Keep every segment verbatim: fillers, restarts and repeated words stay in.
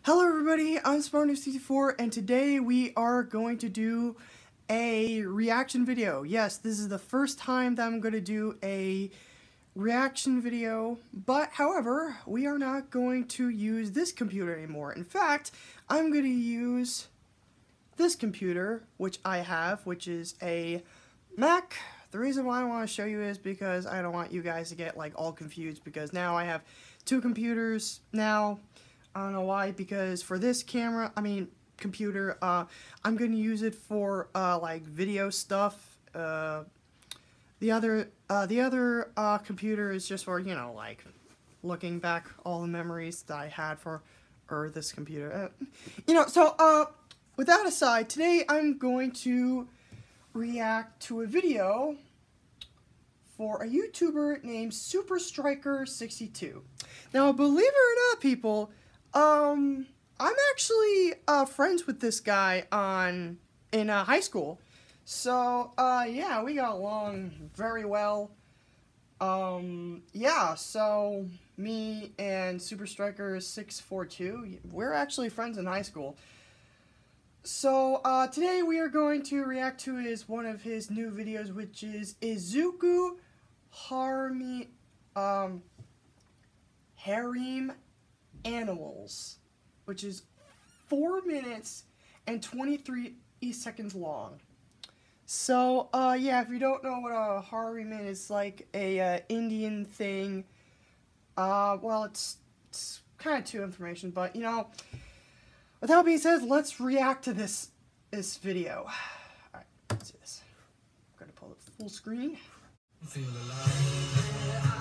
Hello everybody, I'm Spartan sixty-four and today we are going to do a reaction video. Yes, this is the first time that I'm going to do a reaction video, but however, we are not going to use this computer anymore. In fact, I'm going to use this computer, which I have, which is a Mac. The reason why I want to show you is because I don't want you guys to get like all confused, because now I have two computers now. I don't know why, because for this camera, I mean computer, uh, I'm going to use it for uh, like video stuff. Uh, the other, uh, the other uh, computer is just for, you know, like looking back all the memories that I had for or this computer. Uh, you know, so uh, with that aside, today I'm going to react to a video for a YouTuber named Super Striker sixty-two. Now, believe it or not, people. Um, I'm actually, uh, friends with this guy on, in, uh, high school. So, uh, yeah, we got along very well. Um, yeah, so, me and Super Striker six four two, we're actually friends in high school. So, uh, today we are going to react to his, one of his new videos, which is Izuku Harmi, um, Harem Animals, which is four minutes and twenty-three seconds long. So, uh, yeah, if you don't know what a harem is, it's like a uh, Indian thing. Uh, well, it's, it's kind of too information, but, you know, with that being said, let's react to this, this video. Alright, let's do this. I'm gonna pull it full screen. Feel alive.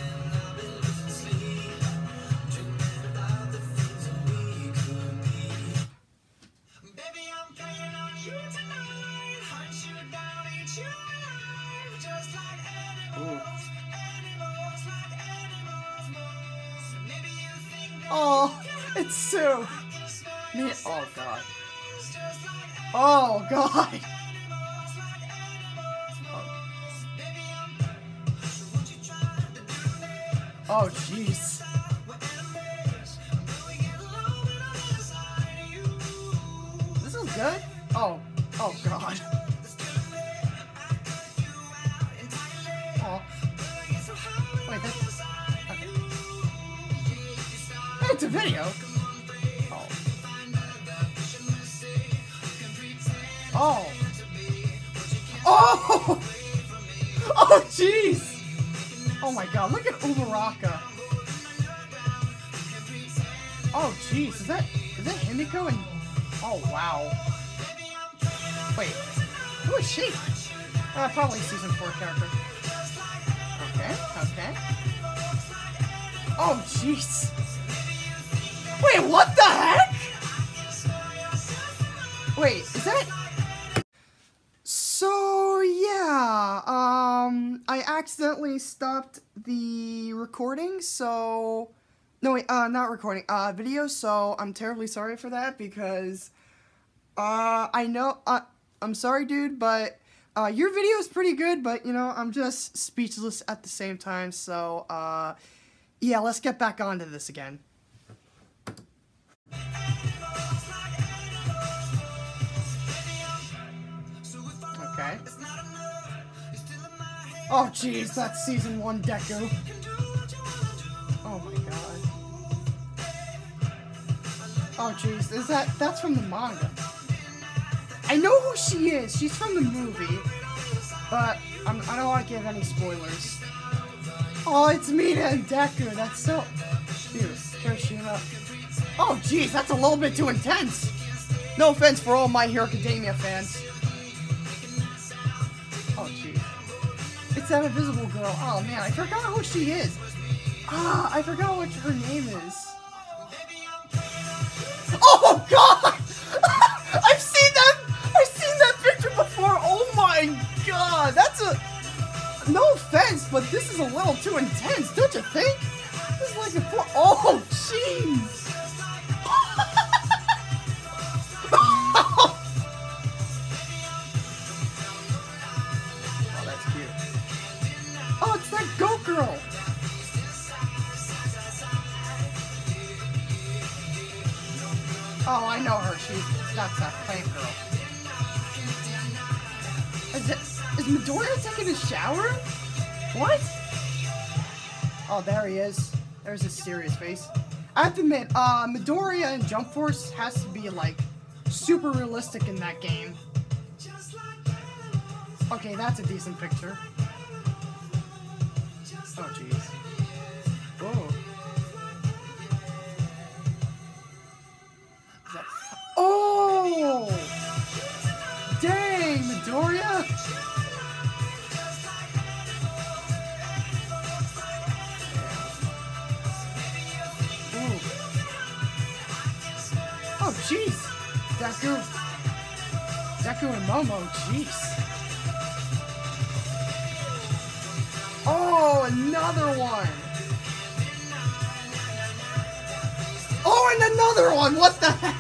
Oh, it's Sue. Me. Oh god. Oh god. Oh jeez. This is good. Oh. Oh god. Oh. Wait, that's... Okay. It's a video. Oh. Oh. Oh! Oh, jeez! Oh my god, look at Ubaraka. Oh, jeez, is that... Is that Himiko and... Oh, wow. Wait, who is she? Uh, probably season four character. Okay, okay. Oh, jeez. Wait, what the heck? Wait, is that... So, yeah, um, I accidentally stopped the recording, so... No, wait, uh, not recording, uh, video, so I'm terribly sorry for that, because, uh, I know, uh, I'm sorry, dude, but, uh, your video is pretty good, but, you know, I'm just speechless at the same time, so, uh, yeah, let's get back onto this again. Okay. Oh, jeez, that's season one Deku. Oh my god. Oh, jeez, is that, that's from the manga. I know who she is, she's from the movie, but I'm, I don't want to give any spoilers. Oh, it's Mina and Deku, that's so cute. Kirishima. Oh, jeez, that's a little bit too intense. No offense for all My Hero Academia fans. Oh, jeez. It's that invisible girl. Oh, man, I forgot who she is. Ah, I forgot what her name is. Oh, God! I've seen that! I've seen that picture before! Oh, my God! That's a... No offense, but this is a little too intense, don't you think? This is like a... Oh, jeez! Oh, it's that goat girl! Oh, I know her. She's that's that plant girl. Is it? Is Midoriya taking a shower? What? Oh, there he is. There's his serious face. I have to admit, uh, Midoriya and Jump Force has to be like super realistic in that game. Okay, that's a decent picture. Oh, jeez. Whoa. That... Oh! Dang, Midoriya! Ooh. Oh, jeez! Deku... Deku and Momo, jeez. Oh, another one! Oh, and another one! What the heck?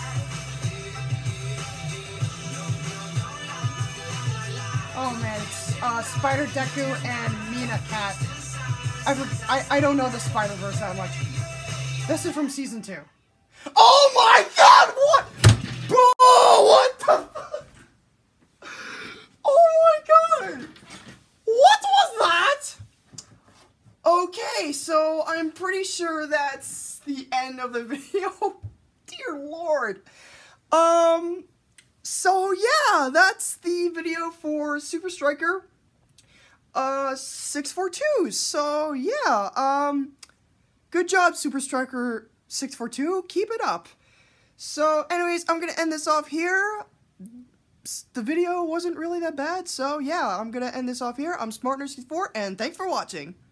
Oh man, it's uh, Spider Deku and Mina Cat. I, I, I don't know the Spider-Verse that much. This is from season two. Oh my god, what? Bro, what the fuck? Oh my god! What was that? Okay, so I'm pretty sure that's the end of the video. Dear Lord. Um, so yeah, that's the video for Super Striker uh, six four two. So yeah, um, good job, Super Striker six four two. Keep it up. So anyways, I'm going to end this off here. The video wasn't really that bad, so yeah, I'm going to end this off here. I'm SmartNerd sixty-four, and thanks for watching.